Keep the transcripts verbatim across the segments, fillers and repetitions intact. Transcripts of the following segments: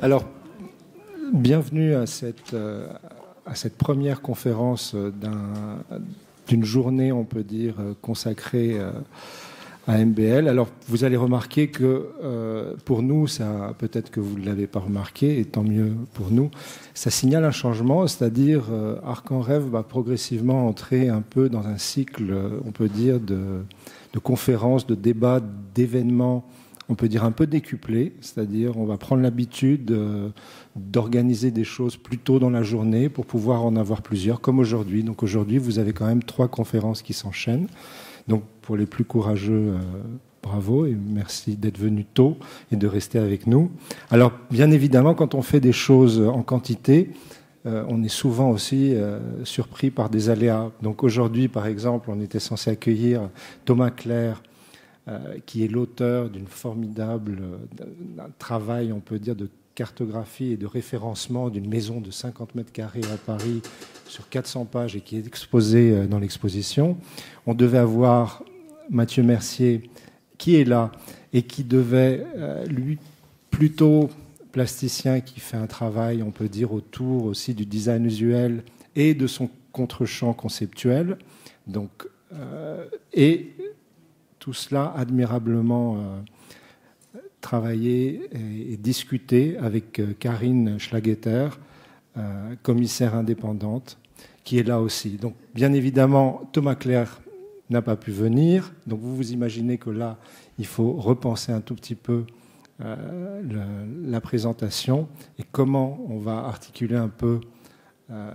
Alors, bienvenue à cette, euh, à cette première conférence d'un, d'une journée, on peut dire, consacrée euh, à M B L. Alors, vous allez remarquer que euh, pour nous, ça, peut-être que vous ne l'avez pas remarqué, et tant mieux pour nous, ça signale un changement, c'est-à-dire euh, Arc en Rêve va progressivement entrer un peu dans un cycle, on peut dire, de, de conférences, de débats, d'événements, on peut dire un peu décuplés, c'est-à-dire on va prendre l'habitude euh, d'organiser des choses plus tôt dans la journée pour pouvoir en avoir plusieurs, comme aujourd'hui. Donc aujourd'hui, vous avez quand même trois conférences qui s'enchaînent. Donc pour les plus courageux, euh, bravo et merci d'être venus tôt et de rester avec nous. Alors bien évidemment, quand on fait des choses en quantité, euh, on est souvent aussi euh, surpris par des aléas. Donc aujourd'hui, par exemple, on était censé accueillir Thomas Clair, euh, qui est l'auteur d'une formidable euh, d'un travail, on peut dire, de cartographie et de référencement d'une maison de cinquante mètres carrés à Paris sur quatre cents pages et qui est exposée dans l'exposition. On devait avoir Mathieu Mercier qui est là et qui devait, euh, lui, plutôt plasticien, qui fait un travail, on peut dire, autour aussi du design usuel et de son contre-champ conceptuel. Donc, euh, et tout cela admirablement euh, travaillé et, et discuté avec euh, Karine Schlageter, euh, commissaire indépendante, qui est là aussi. Donc, bien évidemment, Thomas Clair n'a pas pu venir. Donc, vous vous imaginez que là, il faut repenser un tout petit peu euh, le, la présentation et comment on va articuler un peu euh,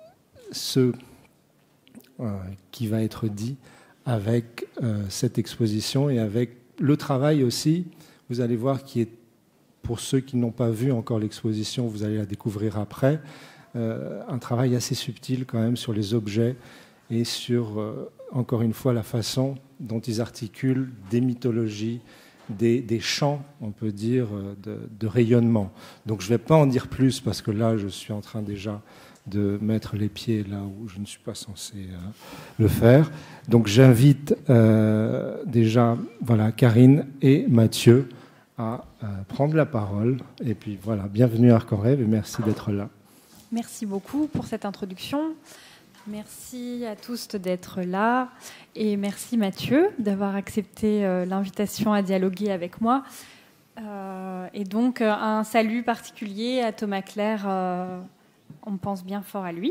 ce euh, qui va être dit avec euh, cette exposition et avec le travail aussi. Vous allez voir qui est, pour ceux qui n'ont pas vu encore l'exposition, vous allez la découvrir après, euh, un travail assez subtil quand même sur les objets et sur, euh, encore une fois, la façon dont ils articulent des mythologies, des, des champs, on peut dire, de, de rayonnement. Donc je ne vais pas en dire plus parce que là, je suis en train déjà de mettre les pieds là où je ne suis pas censé euh, le faire. Donc j'invite euh, déjà voilà, Karine et Mathieu à euh, prendre la parole. Et puis voilà, bienvenue à Arc en Rêve et merci d'être là. Merci beaucoup pour cette introduction. Merci à tous d'être là et merci Mathieu d'avoir accepté euh, l'invitation à dialoguer avec moi. Euh, et donc euh, un salut particulier à Thomas Clair, euh, on pense bien fort à lui.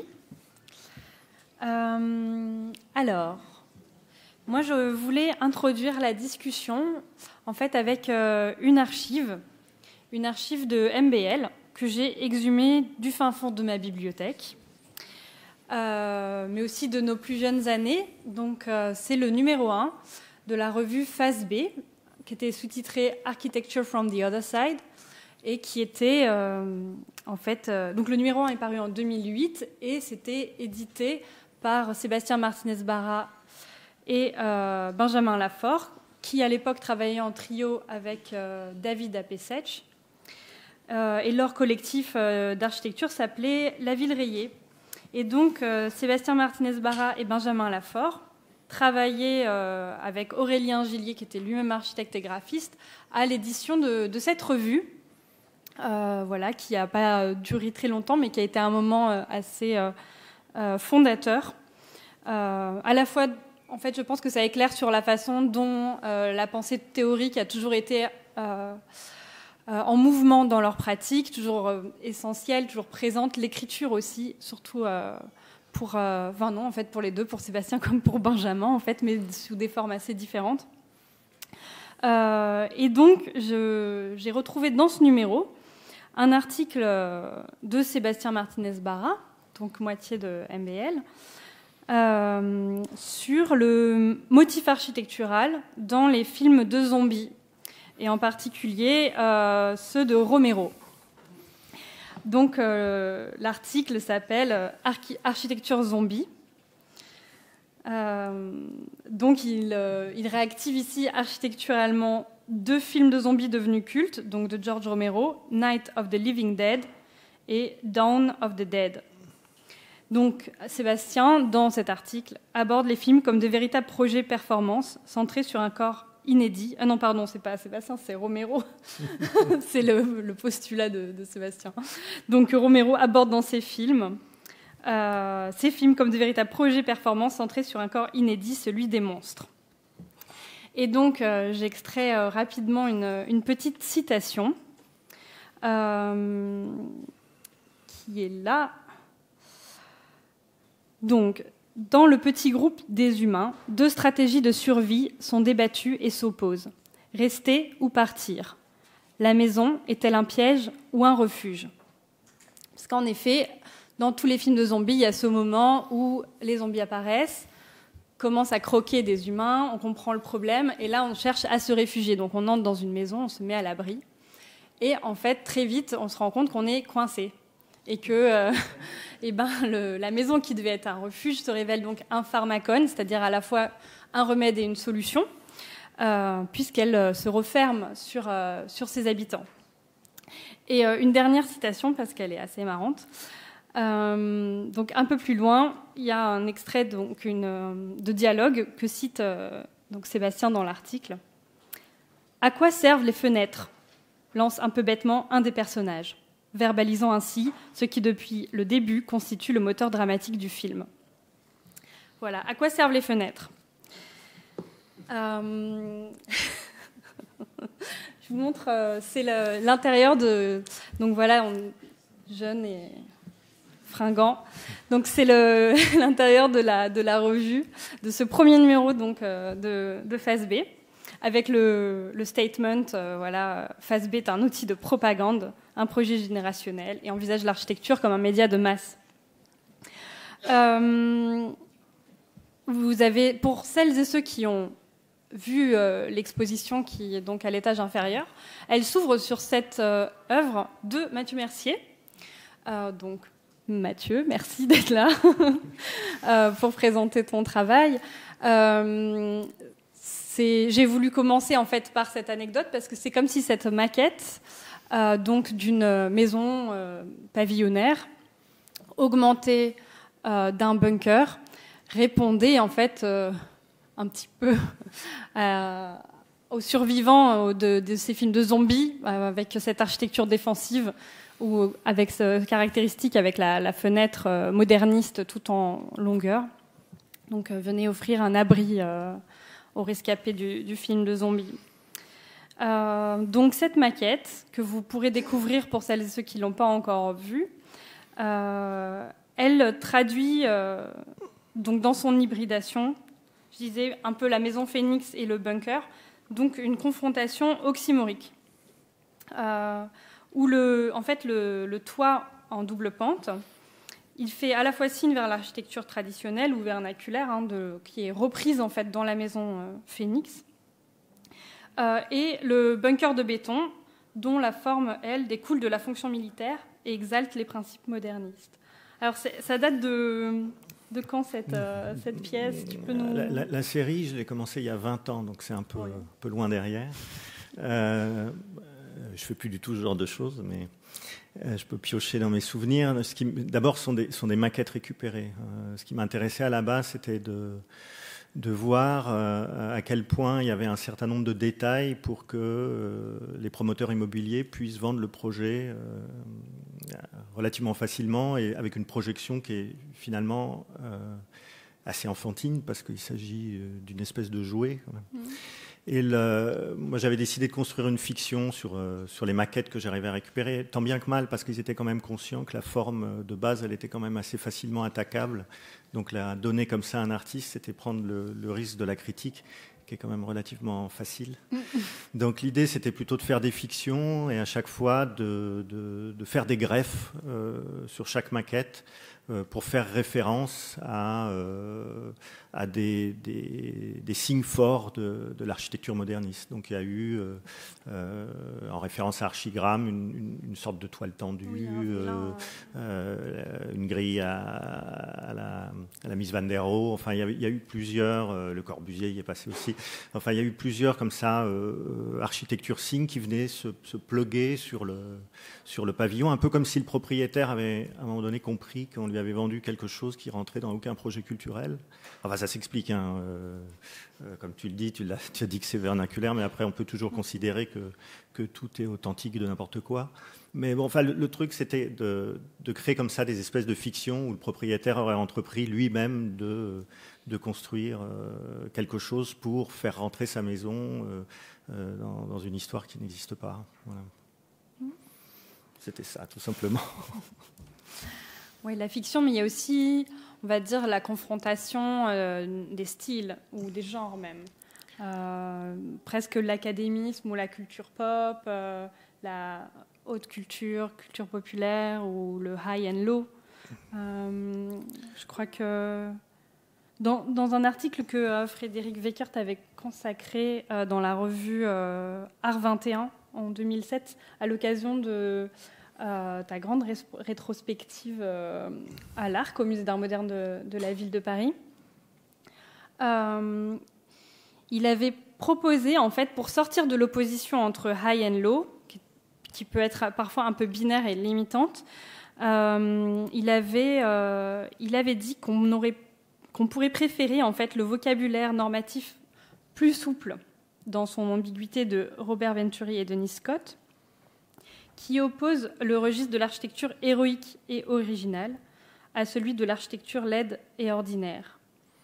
Euh, alors, moi je voulais introduire la discussion en fait avec euh, une archive, une archive de M B L que j'ai exhumée du fin fond de ma bibliothèque. Euh, mais aussi de nos plus jeunes années. Donc, euh, c'est le numéro un de la revue Phase B, qui était sous-titré Architecture from the Other Side, et qui était, euh, en fait... Euh, donc, le numéro un est paru en deux mille huit, et c'était édité par Sébastien Martinez-Barra et euh, Benjamin Lafort, qui, à l'époque, travaillaient en trio avec euh, David Apesech. Euh, et leur collectif euh, d'architecture s'appelait La Ville Rayée. Et donc, euh, Sébastien Martinez-Barra et Benjamin Lafort travaillaient euh, avec Aurélien Gillier, qui était lui-même architecte et graphiste, à l'édition de, de cette revue, euh, voilà, qui n'a pas duré très longtemps, mais qui a été un moment euh, assez euh, euh, fondateur. Euh, à la fois, en fait, je pense que ça éclaire sur la façon dont euh, la pensée théorique a toujours été... Euh, Euh, en mouvement dans leur pratique, toujours euh, essentielle, toujours présente, l'écriture aussi, surtout euh, pour, euh, enfin non, en fait pour les deux, pour Sébastien comme pour Benjamin, en fait, mais sous des formes assez différentes. Euh, et donc, je, j'ai retrouvé dans ce numéro un article de Sébastien Martinez-Barra, donc moitié de M B L, euh, sur le motif architectural dans les films de zombies, et en particulier euh, ceux de Romero. Donc euh, l'article s'appelle Archi- Architecture zombie. Euh, donc il, euh, il réactive ici architecturalement deux films de zombies devenus cultes, donc de George Romero, Night of the Living Dead et Dawn of the Dead. Donc Sébastien, dans cet article, aborde les films comme de véritables projets performance centrés sur un corps inédit. Ah non, pardon, c'est pas Sébastien, c'est Romero. C'est le, le postulat de, de Sébastien. Donc Romero aborde dans ses films, euh, ses films comme de véritables projets performants centrés sur un corps inédit, celui des monstres. Et donc, euh, j'extrais euh, rapidement une, une petite citation euh, qui est là. Donc, dans le petit groupe des humains, deux stratégies de survie sont débattues et s'opposent. Rester ou partir. La maison est-elle un piège ou un refuge? Parce qu'en effet, dans tous les films de zombies, il y a ce moment où les zombies apparaissent, commence à croquer des humains, on comprend le problème, et là, on cherche à se réfugier. Donc, on entre dans une maison, on se met à l'abri. Et en fait, très vite, on se rend compte qu'on est coincé. Et que euh, eh ben, le, la maison qui devait être un refuge se révèle donc un pharmacone, c'est-à-dire à la fois un remède et une solution, euh, puisqu'elle euh, se referme sur, euh, sur ses habitants. Et euh, une dernière citation, parce qu'elle est assez marrante. Euh, donc un peu plus loin, il y a un extrait donc, une, euh, de dialogue que cite euh, donc Sébastien dans l'article. « À quoi servent les fenêtres ?» lance un peu bêtement un des personnages, verbalisant ainsi ce qui, depuis le début, constitue le moteur dramatique du film. Voilà, à quoi servent les fenêtres ? euh... Je vous montre, euh, c'est le, l'intérieur de... Donc voilà, on... jeune et fringant. Donc c'est le, l'intérieur de la, de la revue, de ce premier numéro donc, euh, de, de Phase B, avec le, le statement, euh, voilà, Phase B est un outil de propagande, un projet générationnel, et envisage l'architecture comme un média de masse. Euh, vous avez, pour celles et ceux qui ont vu euh, l'exposition qui est donc à l'étage inférieur, elle s'ouvre sur cette euh, œuvre de Mathieu Mercier. Euh, donc Mathieu, merci d'être là euh, pour présenter ton travail. Euh, c'est, j'ai voulu commencer en fait par cette anecdote parce que c'est comme si cette maquette euh, donc d'une maison euh, pavillonnaire augmentée euh, d'un bunker répondait en fait euh, un petit peu euh, aux survivants de, de ces films de zombies euh, avec cette architecture défensive ou avec ce caractéristique avec la, la fenêtre euh, moderniste tout en longueur. Donc euh, venez offrir un abri euh, aux rescapés du, du film de zombies. Euh, donc cette maquette que vous pourrez découvrir pour celles et ceux qui l'ont pas encore vue, euh, elle traduit euh, donc dans son hybridation, je disais un peu la maison Phoenix et le bunker, donc une confrontation oxymorique. Euh, où le, en fait, le, le toit en double pente, il fait à la fois signe vers l'architecture traditionnelle ou vernaculaire, hein, de, qui est reprise en fait dans la maison euh, Phoenix, euh, et le bunker de béton, dont la forme, elle, découle de la fonction militaire et exalte les principes modernistes. Alors, ça date de, de quand cette, euh, cette pièce? Tu peux nous... la, la, la série, je l'ai commencée il y a vingt ans, donc c'est un peu, oui. un peu loin derrière. Euh, Je ne fais plus du tout ce genre de choses, mais euh, je peux piocher dans mes souvenirs. Ce qui, d'abord, ce sont des, sont des maquettes récupérées. Euh, ce qui m'intéressait à la base, c'était de, de voir euh, à quel point il y avait un certain nombre de détails pour que euh, les promoteurs immobiliers puissent vendre le projet euh, relativement facilement et avec une projection qui est finalement euh, assez enfantine, parce qu'il s'agit d'une espèce de jouet, quand même. Mmh. Et le, moi, j'avais décidé de construire une fiction sur, euh, sur les maquettes que j'arrivais à récupérer, tant bien que mal, parce qu'ils étaient quand même conscients que la forme de base, elle était quand même assez facilement attaquable. Donc, la donner comme ça à un artiste, c'était prendre le, le risque de la critique, qui est quand même relativement facile. Donc, l'idée, c'était plutôt de faire des fictions et à chaque fois de, de, de faire des greffes euh, sur chaque maquette euh, pour faire référence à... Euh, à des, des, des signes forts de, de l'architecture moderniste. Donc il y a eu, euh, euh, en référence à Archigramme, une, une, une sorte de toile tendue, oui, euh, euh, une grille à, à, la, à la Miss Van der Rohe. Enfin, il y a, il y a eu plusieurs, euh, le Corbusier y est passé aussi. Enfin, il y a eu plusieurs comme ça, euh, architecture signes qui venaient se, se pluguer sur le, sur le pavillon, un peu comme si le propriétaire avait à un moment donné compris qu'on lui avait vendu quelque chose qui rentrait dans aucun projet culturel. Enfin, ça s'explique, hein. euh, euh, comme tu le dis, tu, l'as, tu as dit que c'est vernaculaire, mais après, on peut toujours considérer que, que tout est authentique de n'importe quoi. Mais bon, enfin, le, le truc, c'était de, de créer comme ça des espèces de fictions où le propriétaire aurait entrepris lui-même de, de construire euh, quelque chose pour faire rentrer sa maison euh, euh, dans, dans une histoire qui n'existe pas. Voilà. C'était ça, tout simplement. Oui, la fiction, mais il y a aussi, on va dire, la confrontation euh, des styles ou des genres même. Euh, presque l'académisme ou la culture pop, euh, la haute culture, culture populaire ou le high and low. Euh, je crois que dans, dans un article que euh, Frédéric Weckert avait consacré euh, dans la revue euh, Art vingt et un en deux mille sept, à l'occasion de euh, ta grande ré- rétrospective euh, à l'Arc, au Musée d'Art moderne de, de la ville de Paris, euh, il avait proposé, en fait, pour sortir de l'opposition entre high and low, qui, qui peut être parfois un peu binaire et limitante, euh, il, avait, euh, il avait dit qu'on, aurait, qu'on pourrait préférer, en fait, le vocabulaire normatif plus souple dans son ambiguïté de Robert Venturi et Denis Scott, qui oppose le registre de l'architecture héroïque et originale à celui de l'architecture laide et ordinaire.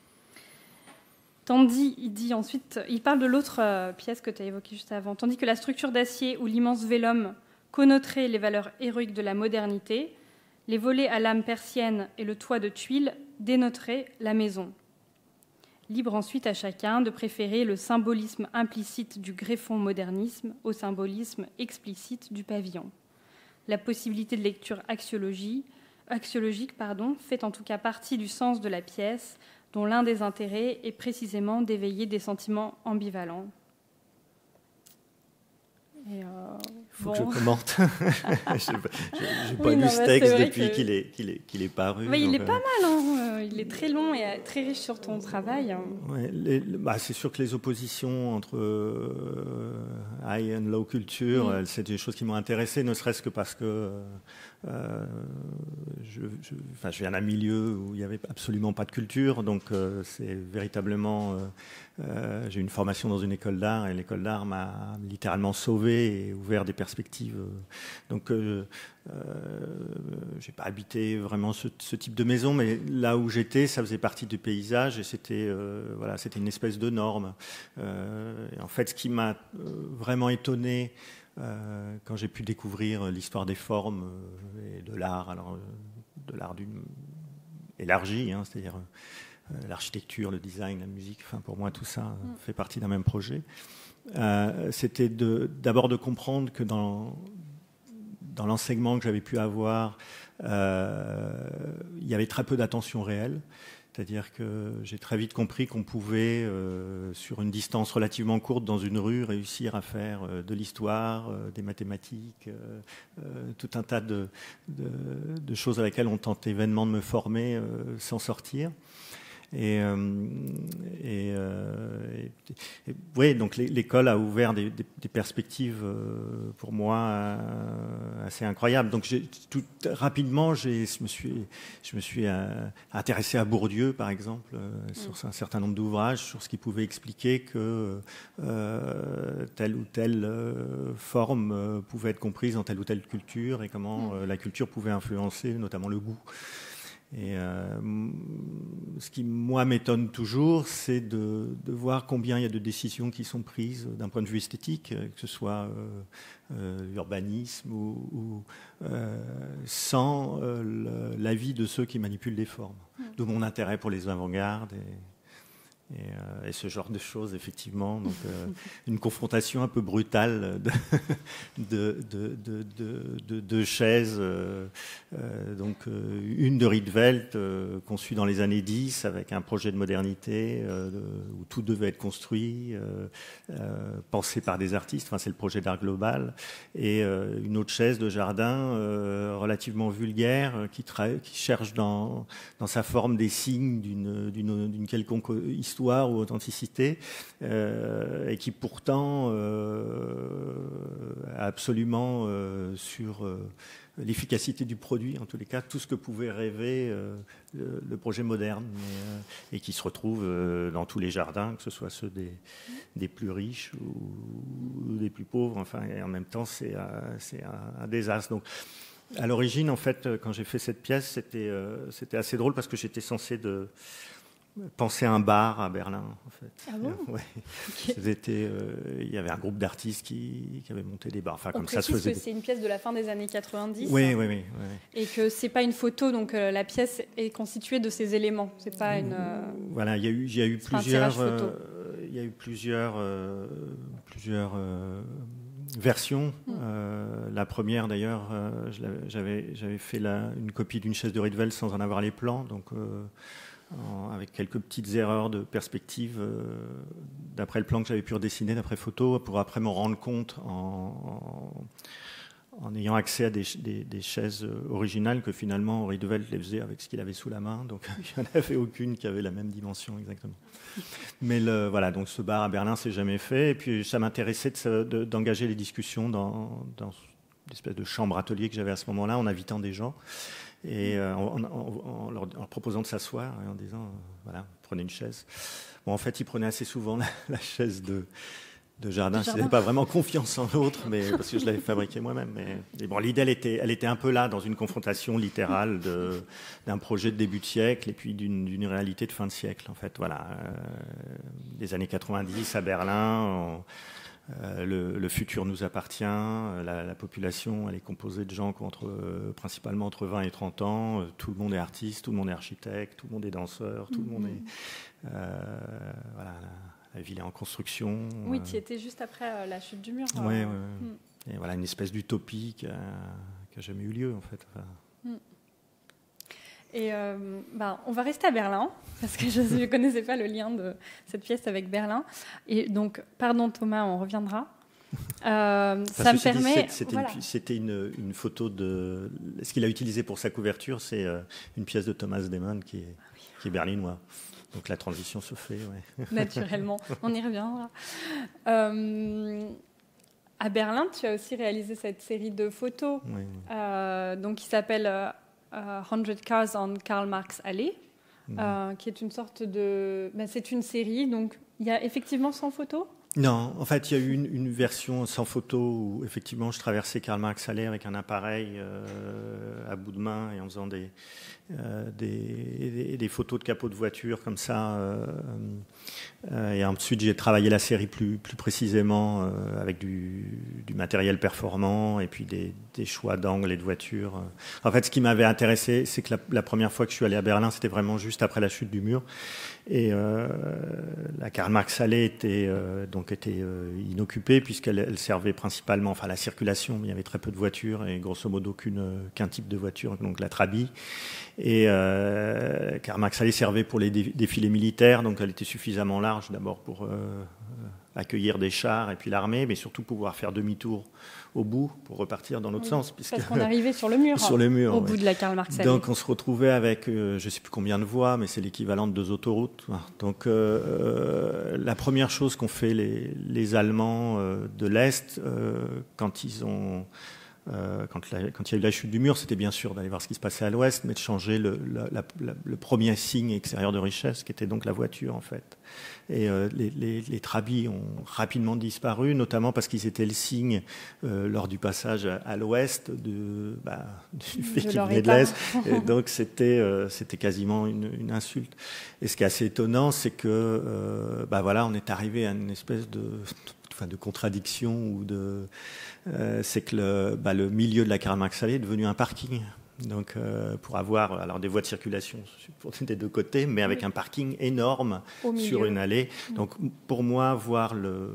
Tandis, il dit ensuite, il parle de l'autre euh, pièce que tu as évoquée juste avant, tandis que la structure d'acier ou l'immense vélum connoterait les valeurs héroïques de la modernité, les volets à lame persienne et le toit de tuiles dénoteraient la maison. Libre ensuite à chacun de préférer le symbolisme implicite du greffon modernisme au symbolisme explicite du pavillon. La possibilité de lecture axiologie, axiologique pardon, fait en tout cas partie du sens de la pièce, dont l'un des intérêts est précisément d'éveiller des sentiments ambivalents. Il euh, faut bon. que je commente. Je n'ai pas oui, lu non, ce texte depuis que... qu'il, est, qu'il, est, qu'il est paru. Oui, il est euh... pas mal. Hein. Il est très long et très riche sur ton travail. Ouais, les, bah, c'est sûr que les oppositions entre euh, high and low culture, oui. c'est des choses qui m'ont intéressé, ne serait-ce que parce que euh, je, je, enfin, je viens d'un milieu où il n'y avait absolument pas de culture, donc euh, c'est véritablement... Euh, Euh, j'ai eu une formation dans une école d'art et l'école d'art m'a littéralement sauvé et ouvert des perspectives. Donc, euh, euh, j'ai pas habité vraiment ce, ce type de maison, mais là où j'étais, ça faisait partie du paysage et c'était, euh, voilà, c'était une espèce de norme. Euh, et en fait, ce qui m'a vraiment étonné euh, quand j'ai pu découvrir l'histoire des formes et de l'art, alors de l'art d'une élargi, hein, c'est-à-dire l'architecture, le design, la musique, enfin pour moi tout ça mm. fait partie d'un même projet. Euh, c'était de, d'abord de comprendre que dans, dans l'enseignement que j'avais pu avoir, euh, il y avait très peu d'attention réelle. C'est-à-dire que j'ai très vite compris qu'on pouvait, euh, sur une distance relativement courte dans une rue, réussir à faire euh, de l'histoire, euh, des mathématiques, euh, euh, tout un tas de, de, de choses à laquelle on tentait vainement de me former euh, sans sortir. Et, euh, et, euh, et, et oui, donc l'école a ouvert des, des, des perspectives euh, pour moi euh, assez incroyables. Donc j'ai, tout, rapidement, j'ai, je me suis, je me suis euh, intéressé à Bourdieu, par exemple, euh, mmh. sur un certain nombre d'ouvrages, sur ce qui pouvait expliquer que euh, telle ou telle euh, forme euh, pouvait être comprise dans telle ou telle culture et comment mmh. euh, la culture pouvait influencer notamment le goût. Et euh, ce qui, moi, m'étonne toujours, c'est de, de voir combien il y a de décisions qui sont prises d'un point de vue esthétique, que ce soit euh, euh, l'urbanisme ou, ou euh, sans euh, l'avis de ceux qui manipulent les formes. Mmh. D'où mon intérêt pour les avant-gardes et, et, euh, et ce genre de choses, effectivement. Donc, euh, une confrontation un peu brutale de, de, de, de, de, de, de chaises. Euh, euh, donc, euh, une de Rietveld, euh, conçue dans les années dix, avec un projet de modernité euh, de, où tout devait être construit, euh, euh, pensé par des artistes. Enfin, c'est le projet d'art global. Et euh, une autre chaise de jardin euh, relativement vulgaire qui, tra- qui cherche dans, dans sa forme des signes d'une, d'une, d'une quelconque histoire histoire ou authenticité, euh, et qui pourtant euh, a absolument euh, sur euh, l'efficacité du produit, en tous les cas, tout ce que pouvait rêver euh, le, le projet moderne, mais, euh, et qui se retrouve euh, dans tous les jardins, que ce soit ceux des, des plus riches ou, ou des plus pauvres. Enfin, et en même temps, c'est euh, c'est un, un désastre. Donc, à l'origine, en fait, quand j'ai fait cette pièce, c'était euh, c'était assez drôle parce que j'étais censé de penser à un bar à Berlin, en fait. Ah bon? Ouais. Okay. C'était, euh, il y avait un groupe d'artistes qui, qui avait monté des bars. Enfin, On comme ça se faisait. que c'est une pièce de la fin des années quatre-vingt-dix. Oui, oui, oui, oui. Et que c'est pas une photo, donc euh, la pièce est constituée de ces éléments. C'est pas une. Euh... Voilà, il y a eu, il y a eu plusieurs, euh, il y a eu plusieurs, euh, plusieurs euh, versions. Mm. Euh, la première, d'ailleurs, euh, j'avais, j'avais fait la, une copie d'une chaise de Rietveld sans en avoir les plans, donc. Euh, En, avec quelques petites erreurs de perspective euh, d'après le plan que j'avais pu redessiner, d'après photo, pour après me rendre compte en, en, en ayant accès à des, des, des chaises originales que finalement Rietveld les faisait avec ce qu'il avait sous la main, donc il n'y en avait aucune qui avait la même dimension exactement. Mais le, voilà, donc ce bar à Berlin s'est jamais fait, et puis ça m'intéressait de, de, d'engager les discussions dans, dans l'espèce de chambre atelier que j'avais à ce moment-là, en invitant des gens. Et euh, en, en, en, leur, en leur proposant de s'asseoir et en disant, euh, voilà, prenez une chaise. Bon, en fait, ils prenaient assez souvent la, la chaise de, de jardin. Je n'avais pas vraiment confiance en l'autre, mais parce que je l'avais fabriquée moi-même. Mais, mais bon, l'idée, elle était, elle était un peu là, dans une confrontation littérale de, d'un projet de début de siècle et puis d'une, d'une réalité de fin de siècle, en fait. Voilà, euh, les années quatre-vingt-dix à Berlin. On, Euh, le, le futur nous appartient, la, la population elle est composée de gens qui ont entre, euh, principalement entre vingt et trente ans, euh, tout le monde est artiste, tout le monde est architecte, tout le monde est danseur, tout mm-hmm. le monde est... Euh, voilà, la, la ville est en construction. Oui, euh, tu y étais juste après euh, la chute du mur. Oui, euh, oui, oui. Mm. Et voilà, une espèce d'utopie qui n'a jamais eu lieu en fait. Enfin, mm. Et euh, ben, on va rester à Berlin, parce que je ne connaissais pas le lien de cette pièce avec Berlin. Et donc, pardon Thomas, on reviendra. Euh, ça me permet... Dit, c'était voilà. une, c'était une, une photo de... Ce qu'il a utilisé pour sa couverture, c'est euh, une pièce de Thomas Demann qui est, ah oui. qui est berlinois. Donc la transition se fait. Ouais. Naturellement, on y reviendra. Euh, à Berlin, tu as aussi réalisé cette série de photos oui. euh, donc, qui s'appelle... Euh, Uh, hundred Cars on Karl Marx Alley, mmh. euh, qui est une sorte de... Ben, c'est une série, donc il y a effectivement cent photos ? Non, en fait, il y a eu une, une version sans photo où, effectivement, je traversais Karl Marx Alley avec un appareil euh, à bout de main et en faisant des, euh, des, des, des photos de capot de voiture comme ça. Euh, euh, et ensuite, j'ai travaillé la série plus, plus précisément euh, avec du, du matériel performant et puis des, des choix d'angles et de voitures. En fait, ce qui m'avait intéressé, c'est que la, la première fois que je suis allé à Berlin, c'était vraiment juste après la chute du mur. Et euh, la Karl Marx Alley était, euh, donc était euh, inoccupée puisqu'elle elle servait principalement, enfin la circulation, mais il y avait très peu de voitures et grosso modo qu'une, qu'un type de voiture, donc la Trabi. Et euh, Karl Marx Alley servait pour les dé- défilés militaires, donc elle était suffisamment large d'abord pour euh, accueillir des chars et puis l'armée, mais surtout pouvoir faire demi-tour au bout pour repartir dans l'autre oui, sens. Puisque, parce qu'on arrivait sur le mur, sur le mur au ouais. bout de la Karl Marx Alley. Donc on se retrouvait avec, euh, je ne sais plus combien de voies, mais c'est l'équivalent de deux autoroutes. Donc euh, la première chose qu'ont fait les, les Allemands euh, de l'Est, euh, quand ils ont... Euh, quand, la, quand il y a eu la chute du mur, c'était bien sûr d'aller voir ce qui se passait à l'ouest, mais de changer le, la, la, le premier signe extérieur de richesse, qui était donc la voiture, en fait. Et euh, les, les, les trabis ont rapidement disparu, notamment parce qu'ils étaient le signe, euh, lors du passage à, à l'ouest, de, bah, du fait qu'ils venaient de l'est. Et donc, c'était, euh, c'était quasiment une, une insulte. Et ce qui est assez étonnant, c'est que, euh, bah, voilà, on est arrivé à une espèce de... Enfin, de contradiction ou de euh, c'est que le, bah, le milieu de la Karl Marx Alley est devenu un parking. Donc euh, pour avoir alors des voies de circulation pour des deux côtés, mais avec oui. un parking énorme sur une allée. Donc pour moi, voir le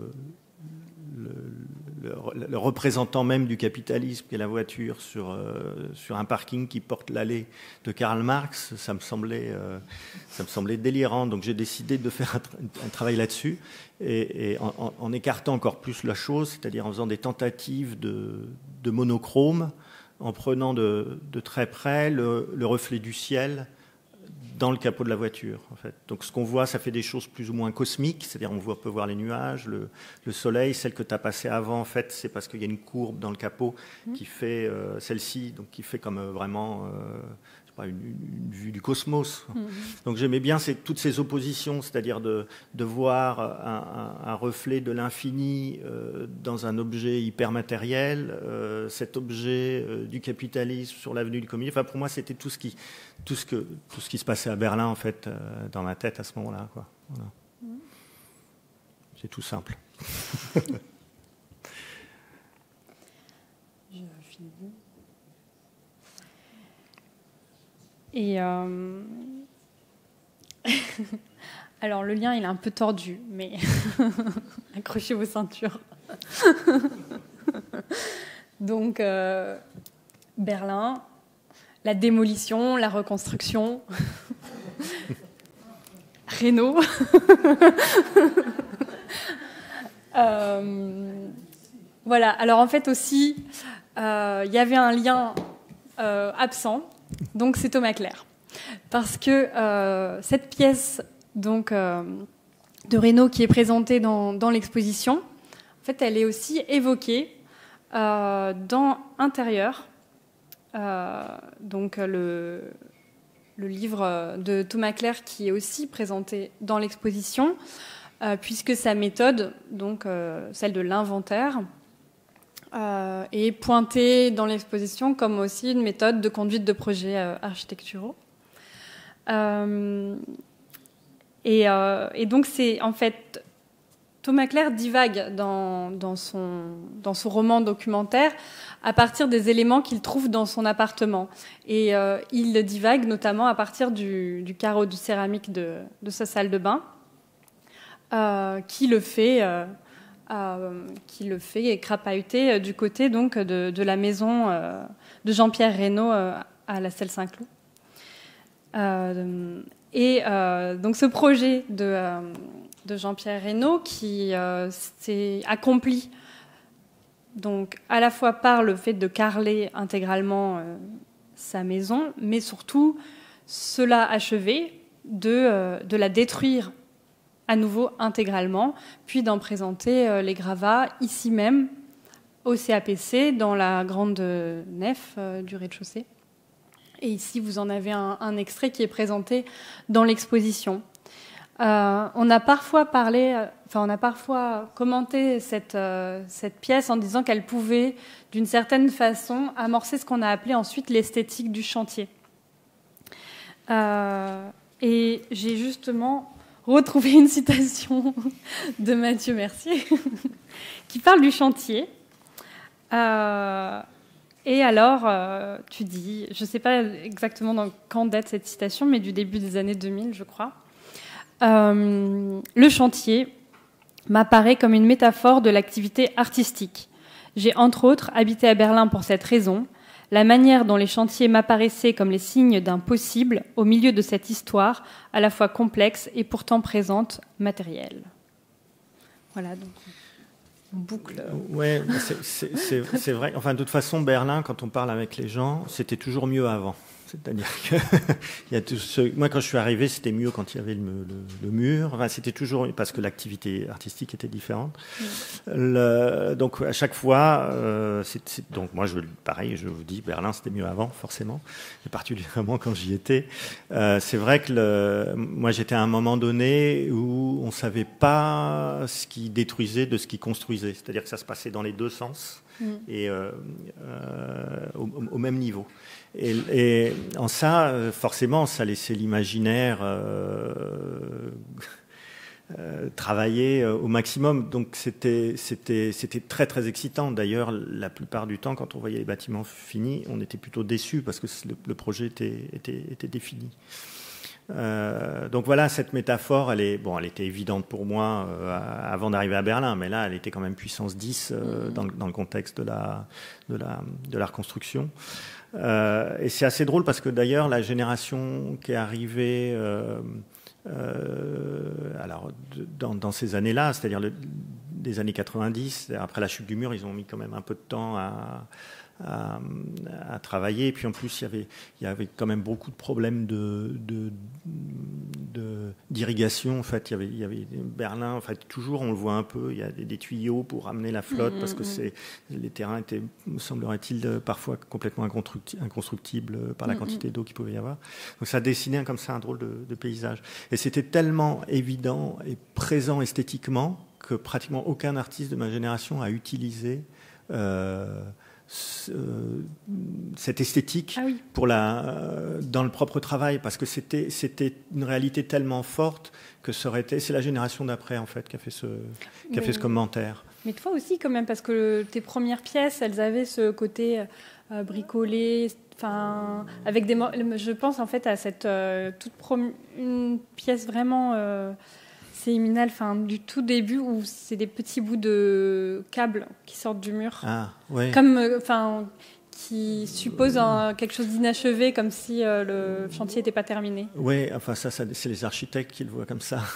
le, le, le représentant même du capitalisme qui est la voiture sur euh, sur un parking qui porte l'allée de Karl Marx, ça me semblait euh, ça me semblait délirant. Donc j'ai décidé de faire un, un travail là-dessus et, et en, en écartant encore plus la chose, c'est-à-dire en faisant des tentatives de, de monochrome, en prenant de, de très près le, le reflet du ciel dans le capot de la voiture, en fait. Donc ce qu'on voit, ça fait des choses plus ou moins cosmiques, c'est-à-dire on voit, peut voir les nuages, le, le soleil. Celle que tu as passée avant, en fait, c'est parce qu'il y a une courbe dans le capot mmh. qui fait euh, celle-ci, donc qui fait comme euh, vraiment... Euh, Une, une vue du cosmos. Mmh. Donc j'aimais bien ces, toutes ces oppositions, c'est-à-dire de, de voir un, un, un reflet de l'infini euh, dans un objet hyper matériel, euh, cet objet euh, du capitalisme sur l'avenue du communisme. Enfin, pour moi, c'était tout ce qui, tout ce que, tout ce qui se passait à Berlin, en fait, euh, dans ma tête à ce moment-là, quoi. Voilà. Mmh. C'est tout simple. Je finis. Et euh... alors le lien il est un peu tordu, mais accrochez vos ceintures. Donc euh... Berlin, la démolition, la reconstruction, Renault. euh... Voilà. Alors en fait aussi, il euh, y avait un lien euh, absent. Donc c'est Thomas Clerc, parce que euh, cette pièce donc euh, de Reynaud qui est présentée dans, dans l'exposition, en fait, elle est aussi évoquée euh, dans Intérieur, euh, donc le, le livre de Thomas Clerc qui est aussi présenté dans l'exposition, euh, puisque sa méthode, donc euh, celle de l'inventaire, Euh, et pointé dans l'exposition comme aussi une méthode de conduite de projets euh, architecturaux. Euh, et, euh, et donc c'est en fait Thomas Clerc divague dans, dans, son, dans son roman documentaire à partir des éléments qu'il trouve dans son appartement. Et euh, il divague notamment à partir du, du carreau de céramique de, de sa salle de bain, euh, qui le fait... Euh, Euh, qui le fait crapahuter euh, du côté donc de, de la maison euh, de Jean-Pierre Reynaud euh, à la Celle Saint-Cloud. Euh, et euh, donc ce projet de, euh, de Jean-Pierre Reynaud qui euh, s'est accompli donc à la fois par le fait de carreler intégralement euh, sa maison, mais surtout cela achevé de, euh, de la détruire à nouveau intégralement, puis d'en présenter euh, les gravats ici même, au C A P C, dans la grande nef euh, du rez-de-chaussée. Et ici, vous en avez un, un extrait qui est présenté dans l'exposition. Euh, on a parfois parlé, euh, enfin, on a parfois commenté cette, euh, cette pièce en disant qu'elle pouvait, d'une certaine façon, amorcer ce qu'on a appelé ensuite l'esthétique du chantier. Euh, et j'ai justement retrouver une citation de Mathieu Mercier qui parle du chantier. Euh, et alors, euh, tu dis, je ne sais pas exactement dans quand date cette citation, mais du début des années deux mille, je crois. Euh, le chantier m'apparaît comme une métaphore de l'activité artistique. J'ai entre autres habité à Berlin pour cette raison. La manière dont les chantiers m'apparaissaient comme les signes d'un possible au milieu de cette histoire, à la fois complexe et pourtant présente, matérielle. Voilà, donc on boucle. Oui, c'est, c'est, c'est vrai. Enfin, de toute façon, Berlin, quand on parle avec les gens, c'était toujours mieux avant. C'est-à-dire que il y a tout ce... moi, quand je suis arrivé, c'était mieux quand il y avait le, le, le mur. Enfin, c'était toujours parce que l'activité artistique était différente. Mmh. Le... Donc, à chaque fois, euh, c'est, c'est... donc moi, je pareil, je vous dis, Berlin, c'était mieux avant, forcément, et particulièrement quand j'y étais. Euh, c'est vrai que le... moi, j'étais à un moment donné où on savait pas ce qui détruisait de ce qui construisait. C'est-à-dire que ça se passait dans les deux sens mmh. et euh, euh, au, au même niveau. Et, et en ça, forcément, ça laissait l'imaginaire euh, euh, travailler au maximum. Donc c'était, c'était, c'était très très excitant. D'ailleurs, la plupart du temps, quand on voyait les bâtiments finis, on était plutôt déçus parce que le, le projet était, était, était défini. Euh, donc voilà, cette métaphore, elle est, bon, elle était évidente pour moi euh, avant d'arriver à Berlin, mais là, elle était quand même puissance dix euh, dans, dans le contexte de la, de la, de la reconstruction. Euh, et c'est assez drôle parce que d'ailleurs la génération qui est arrivée euh, euh, alors, dans, dans ces années-là, c'est-à-dire le des années quatre-vingt-dix. Après la chute du mur, ils ont mis quand même un peu de temps à, à, à travailler. Et puis en plus, il y avait, il y avait quand même beaucoup de problèmes de, de, de, d'irrigation. En fait, il y avait, il y avait Berlin, en fait, toujours, on le voit un peu, il y a des, des tuyaux pour ramener la flotte, mmh, parce que c'est, les terrains étaient, me semblerait-il, parfois complètement inconstructibles par la mmh, quantité d'eau qu'il pouvait y avoir. Donc ça dessinait comme ça un drôle de, de paysage. Et c'était tellement évident et présent esthétiquement que pratiquement aucun artiste de ma génération a utilisé euh, ce, euh, cette esthétique ah oui. pour la, euh, dans le propre travail, parce que c'était, c'était une réalité tellement forte que ça aurait été... C'est la génération d'après, en fait, qui a fait ce, qui a fait ce commentaire. Mais toi aussi, quand même, parce que tes premières pièces, elles avaient ce côté euh, bricolé, enfin, avec des... Je pense, en fait, à cette euh, toute prom... une pièce vraiment... Euh, séminal, enfin, du tout début où c'est des petits bouts de câbles qui sortent du mur, ah, ouais. comme, enfin, euh, qui suppose un, quelque chose d'inachevé, comme si euh, le chantier n'était pas terminé. Oui, enfin ça, ça, c'est les architectes qui le voient comme ça.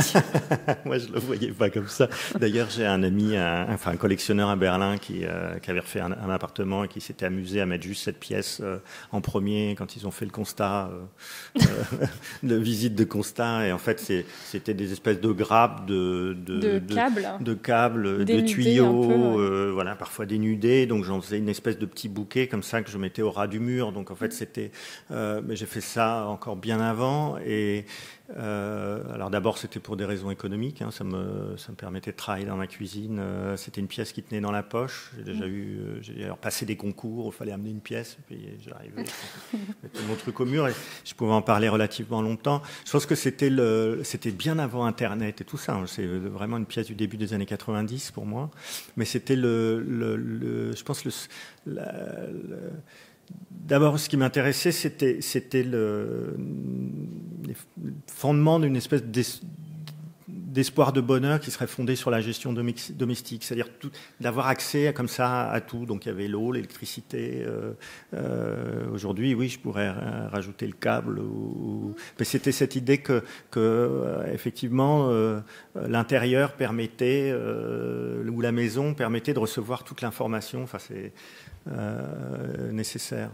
Moi, je le voyais pas comme ça. D'ailleurs, j'ai un ami, un, enfin un collectionneur à Berlin qui, euh, qui avait refait un, un appartement et qui s'était amusé à mettre juste cette pièce euh, en premier quand ils ont fait le constat, euh, euh, de visite de constat. Et en fait, c'est, c'était des espèces de grappes, de, de, de, de câbles, de, câbles, de tuyaux, peu, ouais. euh, voilà, parfois dénudés. Donc j'en faisais une espèce de petit bouquet comme ça que je mettais au ras du mur. Donc en fait, c'était, euh, mais j'ai fait ça encore bien avant. Et euh, alors d'abord, c'était pour des raisons économiques. Hein, ça me, ça me permettait de travailler dans ma cuisine. Euh, c'était une pièce qui tenait dans la poche. J'ai déjà mmh. eu, euh, j'ai alors passé des concours. Il fallait amener une pièce. Et puis j'arrivais, je mettais mon truc au mur et je pouvais en parler relativement longtemps. Je pense que c'était le, c'était bien avant Internet et tout ça. Hein, c'est vraiment une pièce du début des années quatre-vingt-dix pour moi. Mais c'était le, le, le je pense le, la, le D'abord, ce qui m'intéressait, c'était, c'était le, les fondements d'une espèce d'espoir de bonheur qui serait fondé sur la gestion domestique, c'est-à-dire tout, d'avoir accès à, comme ça à tout. Donc il y avait l'eau, l'électricité. Euh, euh, aujourd'hui, oui, je pourrais rajouter le câble. Ou, mais c'était cette idée que, que euh, effectivement, euh, l'intérieur permettait, euh, ou la maison permettait de recevoir toute l'information. Enfin, c'est Euh, nécessaire.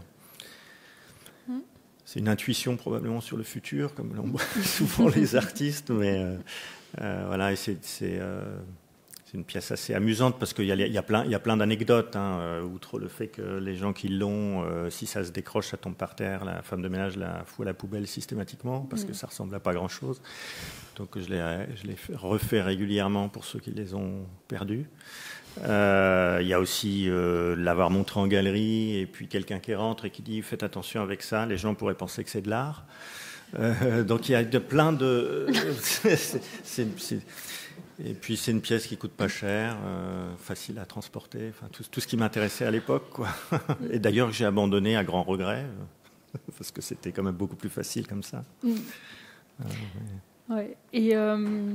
C'est une intuition probablement sur le futur, comme l'ont souvent les artistes, mais euh, euh, voilà, et c'est, c'est, euh, c'est une pièce assez amusante parce qu'il y a, il y a plein, il y a plein d'anecdotes, hein, euh, outre le fait que les gens qui l'ont, euh, si ça se décroche, ça tombe par terre, la femme de ménage la fout à la poubelle systématiquement parce que ça ressemble à pas grand-chose. Donc je l'ai, je l'ai refait régulièrement pour ceux qui les ont perdus. Euh, il y a aussi euh, l'avoir montré en galerie et puis quelqu'un qui rentre et qui dit faites attention avec ça, les gens pourraient penser que c'est de l'art. Euh, donc il y a de, plein de c'est, c'est, c'est... et puis c'est une pièce qui coûte pas cher, euh, facile à transporter, enfin tout, tout ce qui m'intéressait à l'époque, quoi. Et d'ailleurs j'ai abandonné à grand regret parce que c'était quand même beaucoup plus facile comme ça. Mm. Euh, ouais. Ouais. Et euh...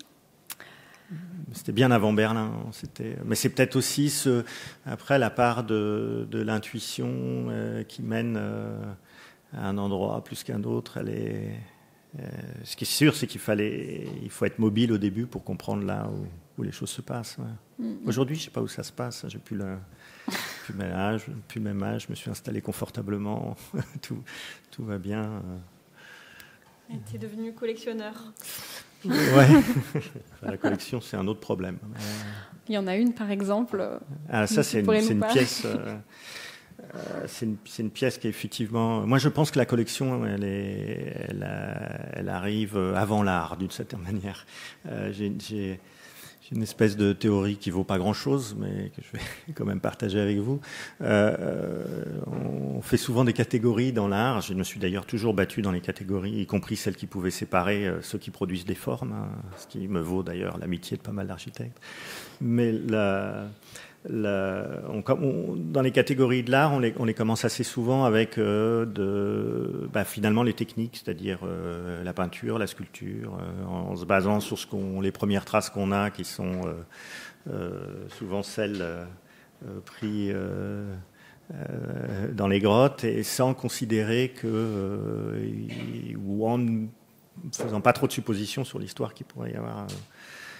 C'était bien avant Berlin. C'était... Mais c'est peut-être aussi ce... après la part de, de l'intuition euh, qui mène euh, à un endroit plus qu'un autre. Elle est... euh, ce qui est sûr, c'est qu'il fallait... il faut être mobile au début pour comprendre là où, où les choses se passent. Ouais. Mm-hmm. Aujourd'hui, je ne sais pas où ça se passe. J'ai plus le, plus même âge, plus même âge. Je me suis installé confortablement. tout, tout va bien. Et tu es devenu collectionneur. Ouais. La collection, c'est un autre problème. Il y en a une, par exemple. Ah, ça, c'est une, c'est une pièce. Euh, euh, c'est, une, c'est une pièce qui est effectivement. Moi, je pense que la collection, elle, est, elle, a, elle arrive avant l'art, d'une certaine manière. Euh, j'ai, j'ai, j'ai une espèce de théorie qui vaut pas grand-chose, mais que je vais quand même partager avec vous. Euh, on fait souvent des catégories dans l'art. Je me suis d'ailleurs toujours battu dans les catégories, y compris celles qui pouvaient séparer ceux qui produisent des formes, hein, ce qui me vaut d'ailleurs l'amitié de pas mal d'architectes. Mais la, la, on, on, dans les catégories de l'art, on les, on les commence assez souvent avec euh, de, bah, finalement les techniques, c'est-à-dire euh, la peinture, la sculpture, euh, en, en se basant sur ce qu'on, les premières traces qu'on a, qui sont euh, euh, souvent celles euh, prises euh, euh, dans les grottes, et sans considérer que, euh, ou en ne faisant pas trop de suppositions sur l'histoire qu'il pourrait y avoir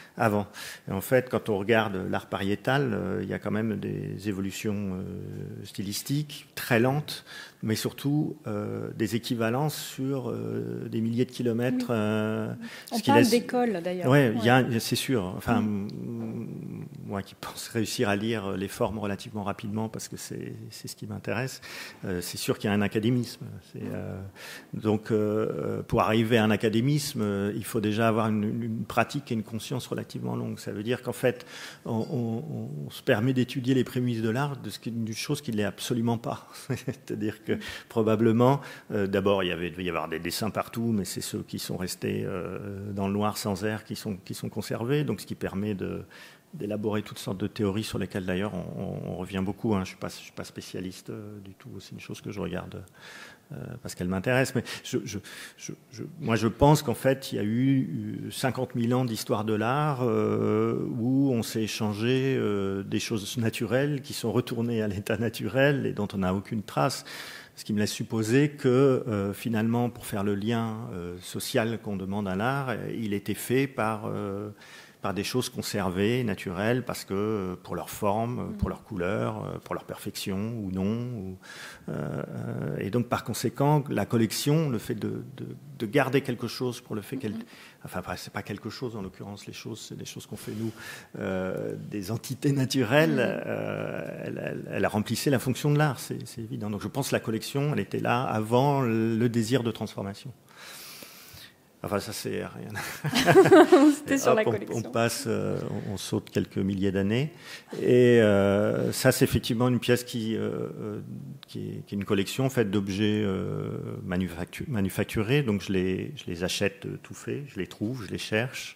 avant. Et en fait, quand on regarde l'art pariétal, euh, il y a quand même des évolutions euh, stylistiques très lentes, mais surtout euh, des équivalences sur euh, des milliers de kilomètres. Oui. Euh, on ce qui parle laisse... d'école, d'ailleurs. Ouais, Ouais. c'est sûr. Enfin, Mm. moi qui pense réussir à lire les formes relativement rapidement, parce que c'est ce qui m'intéresse, euh, c'est sûr qu'il y a un académisme. Euh, donc, euh, pour arriver à un académisme, euh, il faut déjà avoir une, une pratique et une conscience relativement longue. Ça veut dire qu'en fait, on, on, on se permet d'étudier les prémices de l'art d'une chose qui ne l'est absolument pas. C'est-à-dire que probablement, euh, d'abord, il y avait, il devait y avoir des dessins partout, mais c'est ceux qui sont restés euh, dans le noir sans air qui sont, qui sont conservés, donc ce qui permet de d'élaborer toutes sortes de théories sur lesquelles d'ailleurs on, on revient beaucoup. Hein. Je ne suis, suis pas spécialiste euh, du tout, c'est une chose que je regarde euh, parce qu'elle m'intéresse. Mais je, je, je, je, moi je pense qu'en fait il y a eu cinquante mille ans d'histoire de l'art euh, où on s'est échangé euh, des choses naturelles qui sont retournées à l'état naturel et dont on n'a aucune trace. Ce qui me laisse supposer que euh, finalement pour faire le lien euh, social qu'on demande à l'art, il était fait par... Euh, par des choses conservées, naturelles, parce que pour leur forme, pour leur couleur, pour leur perfection ou non. Ou, euh, et donc, par conséquent, la collection, le fait de, de, de garder quelque chose pour le fait qu'elle... Enfin, c'est pas quelque chose, en l'occurrence, les choses, c'est des choses qu'on fait nous, euh, des entités naturelles, euh, elle, elle, elle remplissait la fonction de l'art, c'est évident. Donc, je pense que la collection, elle était là avant le désir de transformation. Enfin, ça, c'est rien. C'était sur hop, la on, collection. on passe, euh, on, on saute quelques milliers d'années. Et euh, ça, c'est effectivement une pièce qui, euh, qui, est, qui est une collection faite d'objets euh, manufactu manufacturés. Donc, je les, je les achète tout faits, je les trouve, je les cherche.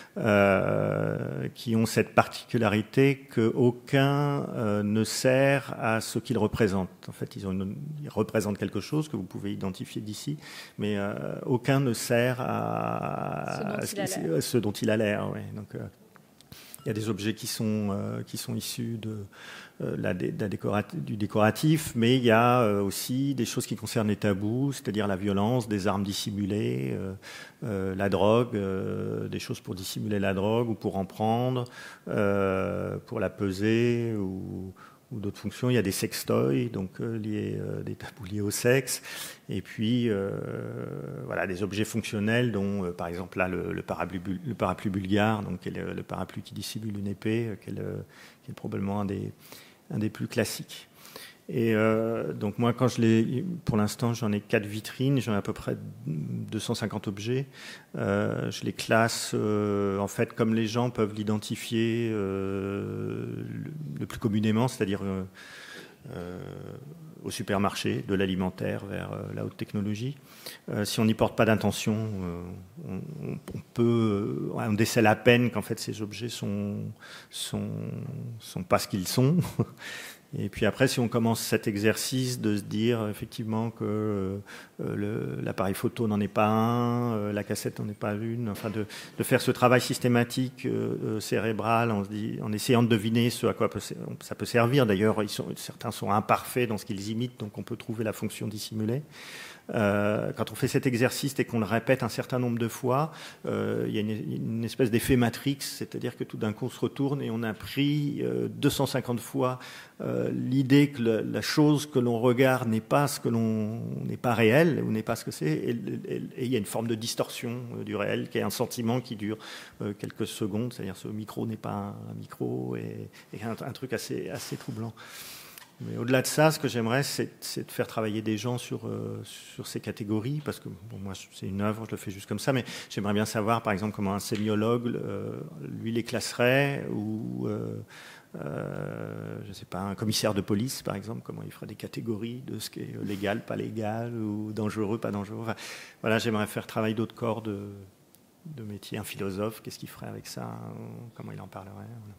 Euh, qui ont cette particularité qu'aucun euh, ne sert à ce qu'ils représentent. En fait, ils, ont une, ils représentent quelque chose que vous pouvez identifier d'ici, mais euh, aucun ne sert à, ce dont, à, à ce dont il a l'air. Ouais. Donc, euh, il y a des objets qui sont, euh, qui sont issus de, euh, la, de la décorat du décoratif, mais il y a euh, aussi des choses qui concernent les tabous, c'est-à-dire la violence, des armes dissimulées, euh, euh, la drogue, euh, des choses pour dissimuler la drogue ou pour en prendre, euh, pour la peser ou, ou d'autres fonctions. Il y a des sextoys, donc euh, liés, euh, des tabous liés au sexe, et puis euh, voilà des objets fonctionnels, dont euh, par exemple là le, le, parapluie, le parapluie bulgare, donc qui est le, le parapluie qui dissimule une épée, euh, qui, est le, qui est probablement un des, un des plus classiques. Et euh, donc moi, quand je l'ai, pour l'instant, j'en ai quatre vitrines, j'en ai à peu près deux cent cinquante objets. Euh, je les classe, euh, en fait, comme les gens peuvent l'identifier euh, le, le plus communément, c'est-à-dire euh, euh, au supermarché, de l'alimentaire vers euh, la haute technologie. Euh, si on n'y porte pas d'intention, euh, on, on peut, on décèle à peine qu'en fait ces objets sont, sont, sont pas ce qu'ils sont. Et puis après, si on commence cet exercice de se dire effectivement que euh, l'appareil photo n'en est pas un, euh, la cassette n'en est pas une, enfin de, de faire ce travail systématique euh, cérébral en, se dit, en essayant de deviner ce à quoi peut, ça peut servir. D'ailleurs, certains sont imparfaits dans ce qu'ils imitent, donc on peut trouver la fonction dissimulée. Euh, quand on fait cet exercice et qu'on le répète un certain nombre de fois, euh, il y a une, une espèce d'effet Matrix, c'est-à-dire que tout d'un coup on se retourne et on a pris euh, deux cent cinquante fois euh, l'idée que le, la chose que l'on regarde n'est pas ce que l'on n'est pas réel ou n'est pas ce que c'est, et, et, et il y a une forme de distorsion euh, du réel qui est un sentiment qui dure euh, quelques secondes, c'est-à-dire ce micro n'est pas un, un micro et, et un, un truc assez, assez troublant. Mais au-delà de ça, ce que j'aimerais, c'est de faire travailler des gens sur, euh, sur ces catégories, parce que bon, moi, c'est une œuvre, je le fais juste comme ça, mais j'aimerais bien savoir, par exemple, comment un sémiologue, euh, lui, les classerait, ou, euh, euh, je ne sais pas, un commissaire de police, par exemple, comment il ferait des catégories de ce qui est légal, pas légal, ou dangereux, pas dangereux. Enfin, voilà, j'aimerais faire travailler d'autres corps de, de métier. Un philosophe, qu'est-ce qu'il ferait avec ça? Comment il en parlerait? Voilà.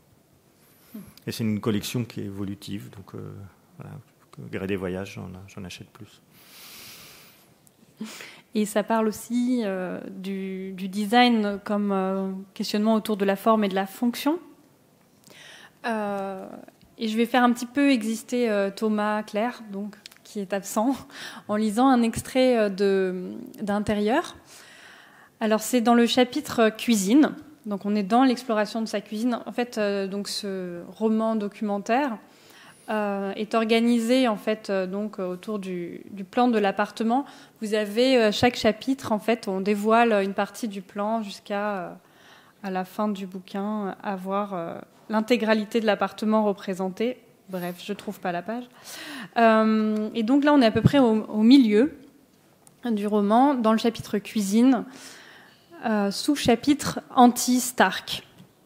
Et c'est une collection qui est évolutive, donc euh, voilà, au gré des voyages, j'en achète plus. Et ça parle aussi euh, du, du design comme euh, questionnement autour de la forme et de la fonction. Euh, et je vais faire un petit peu exister euh, Thomas Clair, donc, qui est absent, en lisant un extrait d'intérieur. Alors c'est dans le chapitre cuisine. Donc on est dans l'exploration de sa cuisine. En fait, euh, donc ce roman documentaire euh, est organisé en fait euh, donc autour du, du plan de l'appartement. Vous avez euh, chaque chapitre, en fait, on dévoile une partie du plan jusqu'à euh, à la fin du bouquin avoir euh, l'intégralité de l'appartement représentée. Bref, je trouve pas la page. Euh, et donc là, on est à peu près au, au milieu du roman, dans le chapitre cuisine. Euh, sous-chapitre anti-Stark.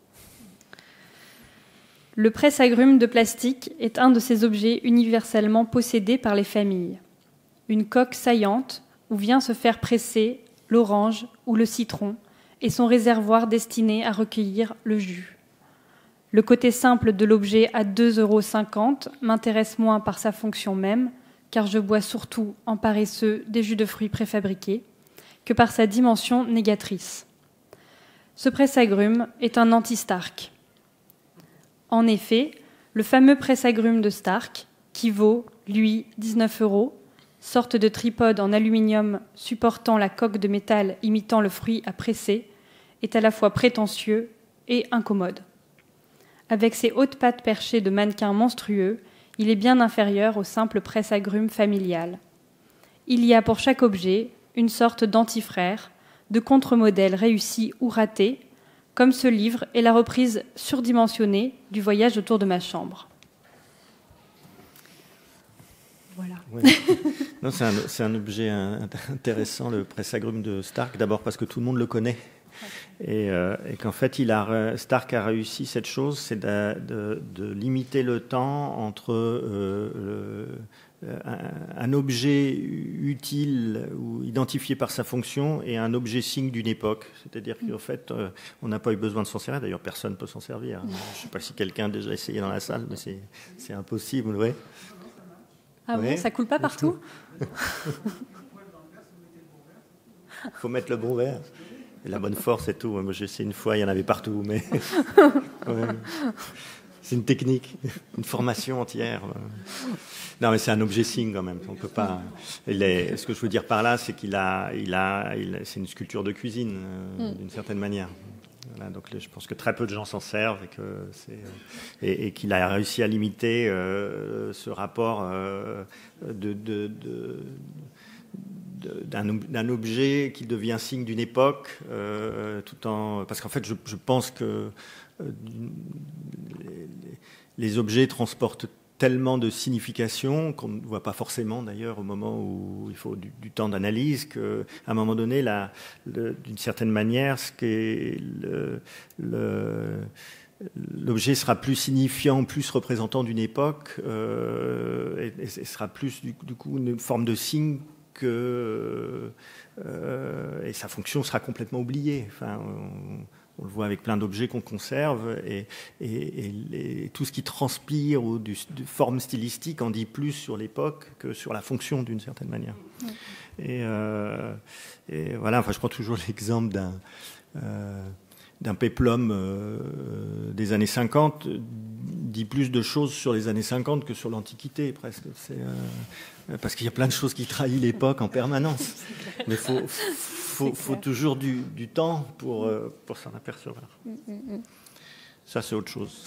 Le presse-agrumes de plastique est un de ces objets universellement possédés par les familles. Une coque saillante où vient se faire presser l'orange ou le citron et son réservoir destiné à recueillir le jus. Le côté simple de l'objet à deux euros cinquante m'intéresse moins par sa fonction même, car je bois surtout en paresseux des jus de fruits préfabriqués, que par sa dimension négatrice. Ce presse-agrumes est un anti-Stark. En effet, le fameux presse-agrumes de Stark, qui vaut, lui, dix-neuf euros, sorte de tripode en aluminium supportant la coque de métal imitant le fruit à presser, est à la fois prétentieux et incommode. Avec ses hautes pattes perchées de mannequin monstrueux, il est bien inférieur au simple presse-agrumes familial. Il y a pour chaque objet une sorte d'antifrère, de contre-modèle réussi ou raté, comme ce livre est la reprise surdimensionnée du voyage autour de ma chambre. Voilà. Oui. Non, c'est, un, c'est un objet intéressant, le presse-agrumes de Stark, d'abord parce que tout le monde le connaît. Et, euh, et qu'en fait, il a, Stark a réussi cette chose, c'est de, de, de limiter le temps entre euh, le, un, un objet utile ou identifié par sa fonction et un objet signe d'une époque. C'est-à-dire qu'en fait, euh, on n'a pas eu besoin de s'en servir. D'ailleurs, personne ne peut s'en servir. Je ne sais pas si quelqu'un a déjà essayé dans la salle, mais c'est, c'est impossible. Ouais. Ah bon, ouais. Ça coule pas partout? Il faut mettre le bon verre. Et la bonne force et tout. Moi, j'ai essayé une fois, il y en avait partout. Mais ouais. C'est une technique, une formation entière. Non, mais c'est un objet signe quand même. On peut pas. Il est... Ce que je veux dire par là, c'est qu'il a, il a, il... c'est une sculpture de cuisine euh, mm. d'une certaine manière. Voilà, donc je pense que très peu de gens s'en servent et que c'est et, et qu'il a réussi à limiter euh, ce rapport euh, de, de, de D'un, d'un objet qui devient signe d'une époque, euh, tout en parce qu'en fait, je, je pense que euh, les, les objets transportent tellement de signification qu'on ne voit pas forcément d'ailleurs au moment où il faut du, du temps d'analyse, qu'à un moment donné, la, le, d'une certaine manière, ce qui est le, le l'objet sera plus signifiant, plus représentant d'une époque, euh, et, et sera plus du, du coup une forme de signe. Que, euh, et sa fonction sera complètement oubliée. Enfin, on, on le voit avec plein d'objets qu'on conserve, et, et, et les, tout ce qui transpire ou du, de forme stylistique en dit plus sur l'époque que sur la fonction d'une certaine manière. Oui. Et, euh, et voilà. Enfin, je prends toujours l'exemple d'un euh, d'un péplum euh, des années cinquante dit plus de choses sur les années cinquante que sur l'Antiquité, presque. C'est, euh, parce qu'il y a plein de choses qui trahissent l'époque en permanence. Mais il faut, faut, faut toujours du, du temps pour, euh, pour s'en apercevoir. Ça, c'est autre chose.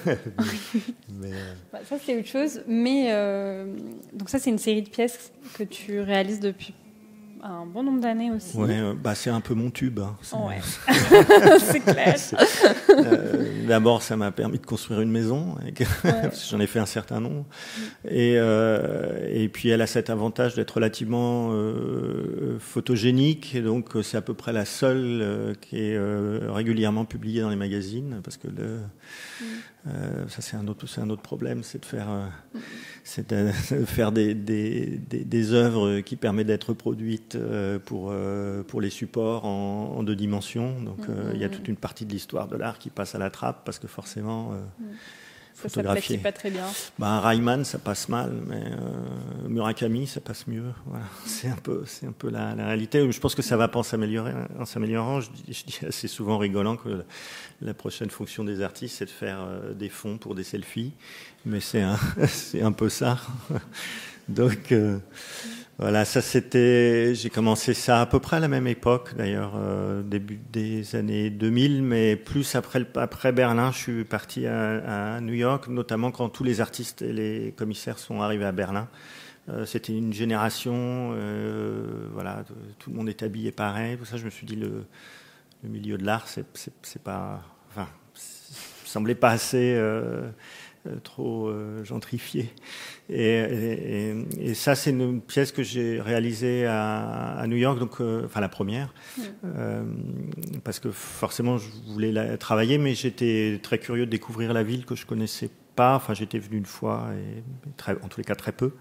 mais, euh... bah, ça, c'est autre chose. Mais euh, donc ça, c'est une série de pièces que tu réalises depuis un bon nombre d'années aussi. Ouais, euh, bah c'est un peu mon tube. Hein. C'est, ouais. c'est clair. C'est, euh, d'abord, ça m'a permis de construire une maison. Avec, ouais. J'en ai fait un certain nombre. Et, euh, et puis, elle a cet avantage d'être relativement euh, photogénique. Et donc, c'est à peu près la seule euh, qui est euh, régulièrement publiée dans les magazines. Parce que le, mm. euh, ça, c'est un autre, c'est un autre problème. C'est de faire, euh, mm. c'est de faire des, des, des, des œuvres qui permettent d'être produites pour, euh, pour les supports en, en deux dimensions. Donc il euh, mmh. y a toute une partie de l'histoire de l'art qui passe à la trappe parce que forcément euh, mmh. ça, photographier. Ça ne pas très bien. Bah, Rayman, ça passe mal, mais euh, Murakami, ça passe mieux. Voilà. C'est un peu, c'est un peu la, la réalité. Je pense que ça va pas s'améliorer en s'améliorant. Je dis, je dis assez souvent rigolant que la, la prochaine fonction des artistes, c'est de faire euh, des fonds pour des selfies. Mais c'est un, c'est un peu ça. Donc... Euh, Voilà, ça c'était. J'ai commencé ça à peu près à la même époque, d'ailleurs, euh, début des années deux mille, mais plus après, après Berlin, je suis parti à, à New York, notamment quand tous les artistes et les commissaires sont arrivés à Berlin. Euh, c'était une génération, euh, voilà, tout le monde est habillé pareil. Pour ça, je me suis dit le, le milieu de l'art, c'est, c'est, c'est pas, enfin, ça semblait pas assez. Euh, Euh, trop euh, gentrifié. Et, et, et ça, c'est une pièce que j'ai réalisée à, à New York, donc, euh, enfin la première, mmh. euh, parce que forcément, je voulais la travailler, mais j'étais très curieux de découvrir la ville que je connaissais pas. Enfin, j'étais venu une fois, et très, en tous les cas très peu.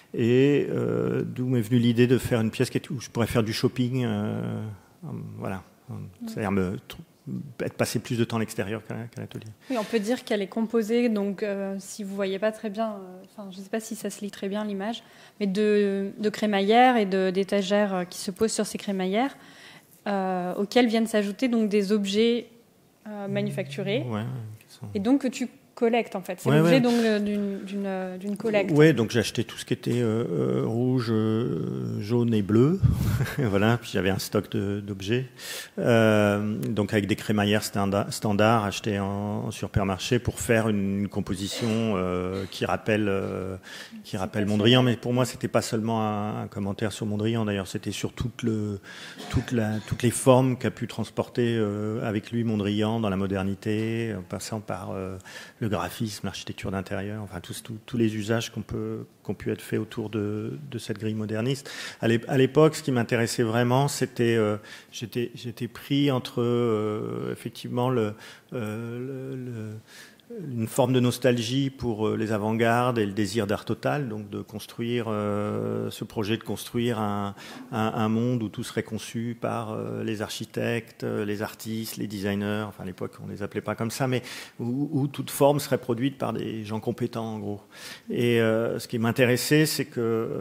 Et euh, d'où m'est venue l'idée de faire une pièce où je pourrais faire du shopping, euh, voilà, mmh. c'est-à-dire me être passé plus de temps à l'extérieur qu'à, qu'à l'atelier. Oui, on peut dire qu'elle est composée, donc euh, si vous ne voyez pas très bien, enfin, euh, je ne sais pas si ça se lit très bien l'image, mais de, de crémaillères et de, d'étagères qui se posent sur ces crémaillères, euh, auxquelles viennent s'ajouter donc, des objets euh, manufacturés, ouais, sont... et donc que tu collectes en fait. C'est ouais, l'objet ouais. donc, d'une, d'une, d'une collecte. Oui, donc j'ai acheté tout ce qui était euh, euh, rouge, euh, jaune et bleu. Voilà, puis j'avais un stock de, d'objets. Euh, donc avec des crémaillères standards standard achetées en, en supermarché pour faire une, une composition euh, qui rappelle, euh, qui rappelle Mondrian. Mais pour moi, c'était pas seulement un, un commentaire sur Mondrian. D'ailleurs, c'était sur toute le, toute la, toutes les formes qu'a pu transporter euh, avec lui Mondrian dans la modernité, en passant par euh, le graphisme, l'architecture d'intérieur, enfin tous, tous, tous les usages qu'on peut, qu'on pu être faits autour de, de cette grille moderniste. À l'époque, ce qui m'intéressait vraiment, c'était, euh, j'étais, j'étais pris entre euh, effectivement le, euh, le, le une forme de nostalgie pour les avant-gardes et le désir d'art total, donc de construire euh, ce projet de construire un, un, un monde où tout serait conçu par euh, les architectes, les artistes, les designers, enfin à l'époque on les appelait pas comme ça, mais où, où toute forme serait produite par des gens compétents en gros. Et euh, ce qui m'intéressait, c'est que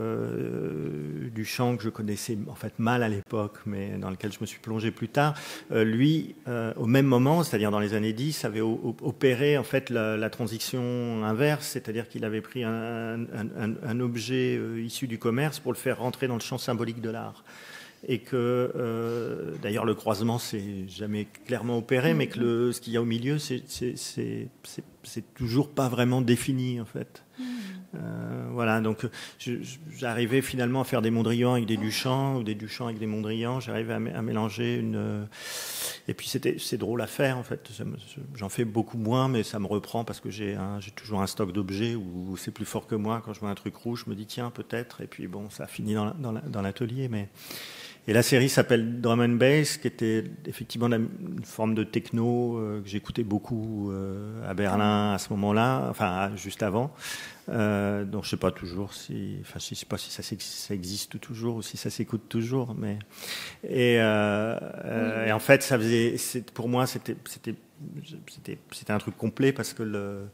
euh, Duchamp, que je connaissais en fait mal à l'époque, mais dans lequel je me suis plongé plus tard, euh, lui, euh, au même moment, c'est-à-dire dans les années dix, avait o- opéré en fait La, la transition inverse, c'est-à-dire qu'il avait pris un, un, un, un objet euh, issu du commerce pour le faire rentrer dans le champ symbolique de l'art. Et que, euh, d'ailleurs, le croisement s'est jamais clairement opéré, mais que le, ce qu'il y a au milieu, c'est, c'est, c'est, c'est, c'est toujours pas vraiment défini, en fait. Euh, voilà, donc je, j'arrivais finalement à faire des Mondrian avec des Duchamp ou des Duchamp avec des Mondrian. J'arrivais à, m- à mélanger une. Et puis c'était, c'est drôle à faire en fait. J'en fais beaucoup moins, mais ça me reprend parce que j'ai, un, j'ai toujours un stock d'objets où c'est plus fort que moi. Quand je vois un truc rouge, je me dis tiens peut-être. Et puis bon, ça a fini dans, la, dans, la, dans l'atelier, mais. Et la série s'appelle Drum and Bass, qui était effectivement une forme de techno euh, que j'écoutais beaucoup euh, à Berlin à ce moment-là, enfin juste avant. Euh, donc je sais pas toujours si, enfin je sais pas si ça, ça existe toujours ou si ça s'écoute toujours, mais et, euh, euh, et en fait ça faisait, c'est, pour moi c'était c'était c'était c'était un truc complet parce que le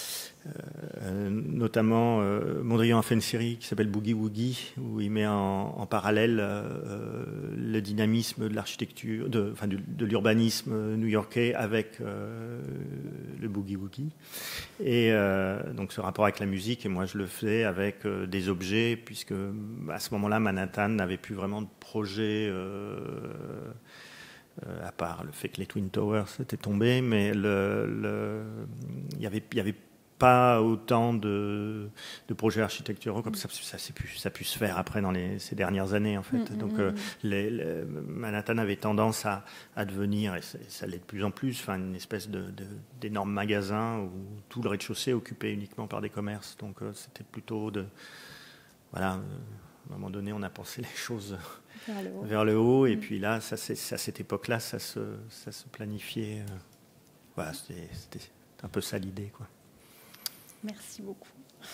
Euh, notamment euh, Mondrian a fait une série qui s'appelle Boogie Woogie où il met en, en parallèle euh, le dynamisme de l'architecture, de, enfin de, de l'urbanisme new-yorkais avec euh, le Boogie Woogie et euh, donc ce rapport avec la musique. Et moi je le faisais avec euh, des objets puisque à ce moment-là Manhattan n'avait plus vraiment de projet euh, euh, à part le fait que les Twin Towers étaient tombés, mais le, le, il y avait, il y avait pas autant de, de projets architecturaux comme ça, ça, ça, pu, ça a pu se faire après dans les, ces dernières années en fait. Mmh, Donc euh, les, les, Manhattan avait tendance à, à devenir, et ça, ça l'est de plus en plus, enfin, une espèce de, de, d'énormes magasins où tout le rez-de-chaussée est occupé uniquement par des commerces. Donc euh, c'était plutôt de... Voilà, euh, à un moment donné on a pensé les choses vers le haut, vers le haut et mmh. puis là, ça, c'est, à cette époque-là, ça se, ça se planifiait. Euh, voilà, c'était, c'était un peu ça l'idée, quoi. Merci beaucoup.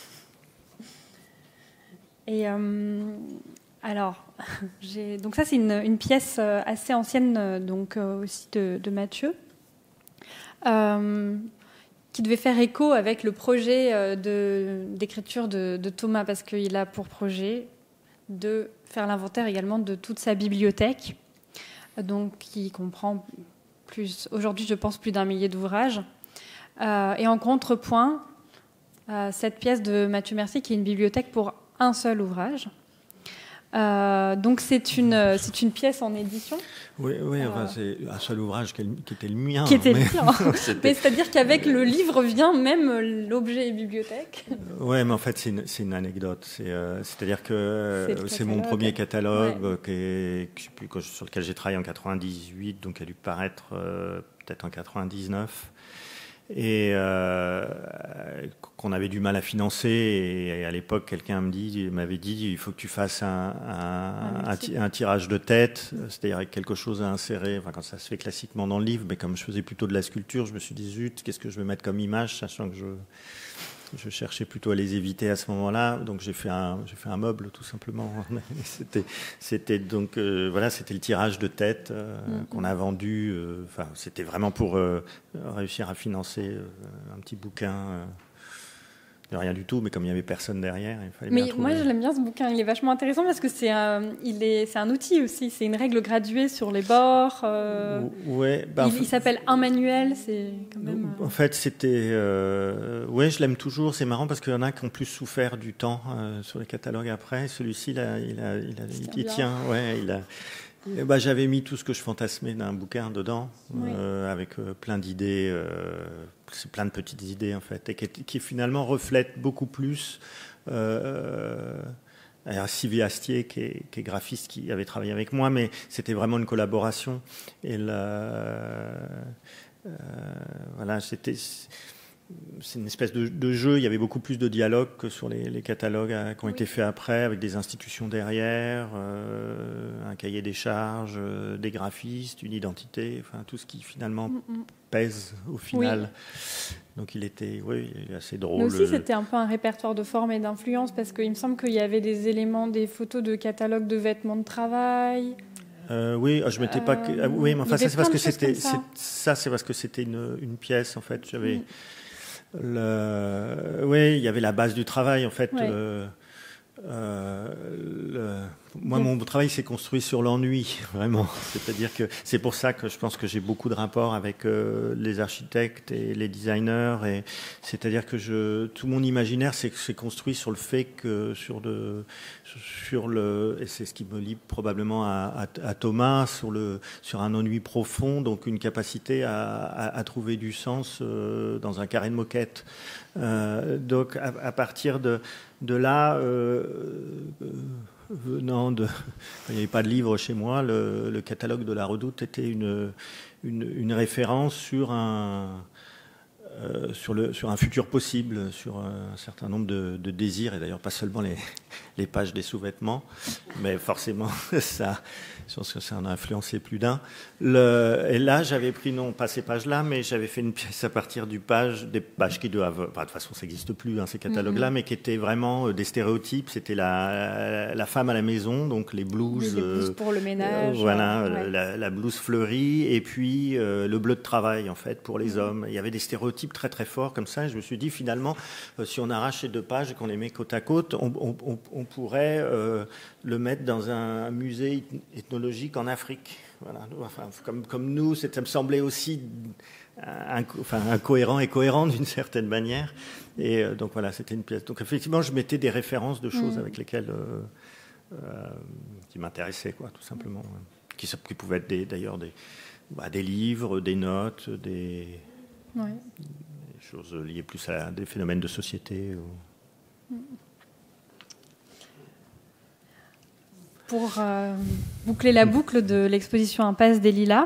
Et euh, alors, j'ai, donc ça c'est une, une pièce assez ancienne, donc euh, aussi de, de Mathieu, euh, qui devait faire écho avec le projet de, d'écriture de, de Thomas, parce qu'il a pour projet de faire l'inventaire également de toute sa bibliothèque, donc qui comprend plus, aujourd'hui je pense plus d'un millier d'ouvrages, euh, et en contrepoint cette pièce de Mathieu Mercier qui est une bibliothèque pour un seul ouvrage. Euh, donc c'est une, c'est une pièce en édition. Oui, oui enfin, euh, c'est un seul ouvrage qui était le mien. Qui était mais... le tien. Mais c'est-à-dire qu'avec le livre vient même l'objet bibliothèque. Oui, mais en fait c'est une, c'est une anecdote. C'est, euh, c'est-à-dire que euh, c'est, c'est mon premier catalogue ouais. qui est, qui, que, sur lequel j'ai travaillé en quatre-vingt-dix-huit, donc il a dû paraître euh, peut-être en quatre-vingt-dix-neuf. Et euh, qu'on avait du mal à financer. Et à l'époque, quelqu'un me dit, m'avait dit, il faut que tu fasses un, un, un, un tirage de tête, c'est-à-dire avec quelque chose à insérer. Enfin, quand ça se fait classiquement dans le livre, mais comme je faisais plutôt de la sculpture, je me suis dit, zut, qu'est-ce que je vais mettre comme image, sachant que je, je cherchais plutôt à les éviter à ce moment-là. Donc j'ai fait un, j'ai fait un meuble, tout simplement. C'était, c'était donc euh, voilà, c'était le tirage de tête euh, mm-hmm. qu'on a vendu. Euh, enfin, c'était vraiment pour euh, réussir à financer euh, un petit bouquin. Euh, de rien du tout, mais comme il n'y avait personne derrière, il fallait mais bien trouver. Moi, je l'aime bien ce bouquin. Il est vachement intéressant parce que c'est un, il est, c'est un outil aussi. C'est une règle graduée sur les bords. Euh, ouais, bah, il, fait, il s'appelle un manuel. C'est quand même. En fait, c'était. Euh, ouais, je l'aime toujours. C'est marrant parce qu'il y en a qui ont plus souffert du temps euh, sur les catalogues après. Celui-ci, il, a, il, a, il, a, il, il tient. Ouais, il a. Bah, j'avais mis tout ce que je fantasmais d'un bouquin dedans, oui. euh, avec euh, plein d'idées, euh, c'est plein de petites idées en fait, et qui, qui finalement reflètent beaucoup plus. Euh, alors Sylvie Astier, qui est, qui est graphiste, qui avait travaillé avec moi, mais c'était vraiment une collaboration. Et là, euh, voilà, c'était. C'est une espèce de, de jeu, il y avait beaucoup plus de dialogue que sur les, les catalogues euh, qui ont oui. été faits après, avec des institutions derrière, euh, un cahier des charges, euh, des graphistes, une identité, enfin tout ce qui finalement mm-hmm. pèse au final. Oui. Donc il était oui, assez drôle. Mais aussi c'était un peu un répertoire de forme et d'influence, parce qu'il me semble qu'il y avait des éléments, des photos de catalogues de vêtements de travail. Euh, oui, je m'étais euh, pas. Ah, oui, mais enfin ça c'est parce que c'était ça. C'est, ça c'est parce que c'était une, une pièce en fait. J'avais. Mm. Le... Oui, il y avait la base du travail en fait. Ouais. Euh, euh, le... Moi, mon travail s'est construit sur l'ennui, vraiment. C'est-à-dire que c'est pour ça que je pense que j'ai beaucoup de rapports avec euh, les architectes et les designers. Et c'est-à-dire que je, tout mon imaginaire s'est, s'est construit sur le fait que sur le, sur le, et c'est ce qui me lie probablement à, à, à Thomas, sur le, sur un ennui profond, donc une capacité à, à, à trouver du sens euh, dans un carré de moquette. Euh, donc à, à partir de, de là. Euh, euh, venant de... Il n'y avait pas de livre chez moi, le, le catalogue de la Redoute était une, une, une référence sur un, euh, sur, le, sur un futur possible, sur un certain nombre de, de désirs, et d'ailleurs pas seulement les, les pages des sous-vêtements, mais forcément ça, je pense que ça en a influencé plus d'un. Le, et là, j'avais pris, non pas ces pages-là, mais j'avais fait une pièce à partir du page, des pages qui doivent, enfin, de toute façon ça n'existe plus, hein, ces catalogues-là, mm-hmm. mais qui étaient vraiment des stéréotypes. C'était la, la femme à la maison, donc les blouses, les blouses pour le ménage, euh, voilà, ouais. la, la blouse fleurie, et puis euh, le bleu de travail en fait pour les mm-hmm. hommes. Il y avait des stéréotypes très très forts comme ça, et je me suis dit finalement, euh, si on arrache ces deux pages et qu'on les met côte à côte, on, on, on, on pourrait euh, le mettre dans un musée ethnologique en Afrique. Voilà. Enfin, comme, comme nous, ça me semblait aussi inco- enfin, incohérent et cohérent d'une certaine manière. Et euh, donc voilà, c'était une pièce. Donc effectivement, je mettais des références de choses mmh. avec lesquelles euh, euh, qui m'intéressaient, quoi, tout simplement. Qui, qui pouvaient être des, d'ailleurs des, bah, des livres, des notes, des, ouais. des choses liées plus à des phénomènes de société. Ou... Mmh. Pour euh, boucler la boucle de l'exposition Impasse des Lilas,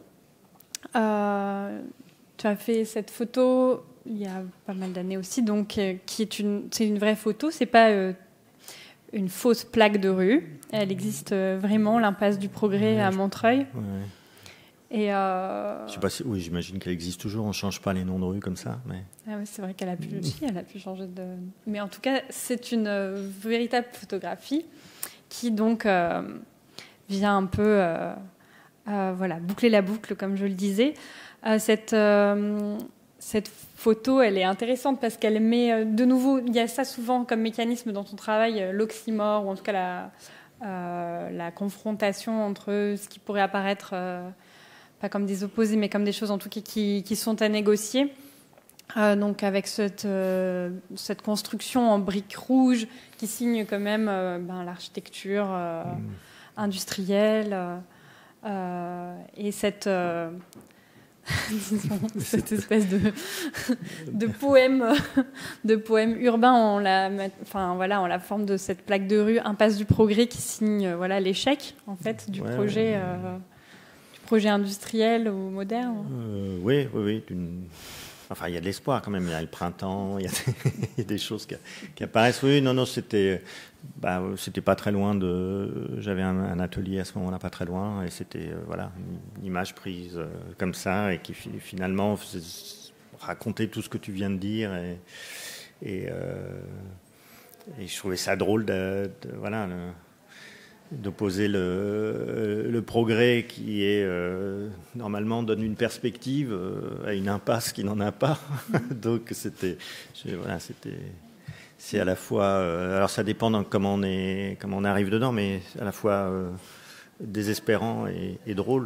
euh, tu as fait cette photo il y a pas mal d'années aussi, donc euh, qui est une, c'est une vraie photo, c'est pas euh, une fausse plaque de rue. Elle existe euh, vraiment, l'Impasse du Progrès ouais, à Montreuil. Ouais. Et euh... je sais pas si, oui, j'imagine qu'elle existe toujours. On ne change pas les noms de rue comme ça, mais. Ah oui, c'est vrai qu'elle a pu, si, elle a pu changer de. Mais en tout cas, c'est une euh, véritable photographie qui donc euh, vient un peu euh, euh, voilà, boucler la boucle, comme je le disais. Euh, cette, euh, cette photo, elle est intéressante parce qu'elle met euh, de nouveau, il y a ça souvent comme mécanisme dans ton travail, euh, l'oxymore, ou en tout cas la, euh, la confrontation entre ce qui pourrait apparaître, euh, pas comme des opposés, mais comme des choses en tout cas qui, qui sont à négocier. Euh, donc avec cette, euh, cette construction en briques rouges qui signe quand même euh, ben, l'architecture euh, mmh. industrielle euh, et cette, euh, disons, cette espèce de, de poème de poème urbain en la, enfin, voilà, en la forme de cette plaque de rue Impasse du Progrès qui signe voilà, l'échec en fait, du, ouais, projet, ouais. Euh, du projet industriel ou moderne. Euh, oui, oui, oui. D'une... Enfin, il y a de l'espoir quand même. Il y a le printemps, il y a des, il y a des choses qui, qui apparaissent. Oui, non, non, c'était, bah, c'était pas très loin de. J'avais un, un atelier à ce moment-là, pas très loin, et c'était euh, voilà une image prise euh, comme ça et qui finalement racontait tout ce que tu viens de dire et et, euh, et je trouvais ça drôle de, de voilà. Le, d'opposer le, le progrès qui est euh, normalement donne une perspective euh, à une impasse qui n'en a pas. Donc c'était, je, voilà, c'était, c'est à la fois, euh, alors ça dépend de comment on est, comment on arrive dedans, mais à la fois euh, désespérant et, et drôle.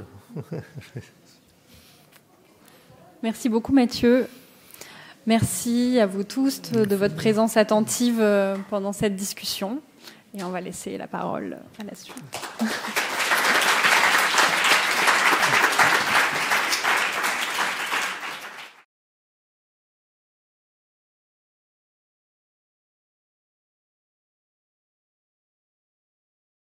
Merci beaucoup Mathieu. Merci à vous tous de votre présence attentive pendant cette discussion. Et on va laisser la parole à la suite.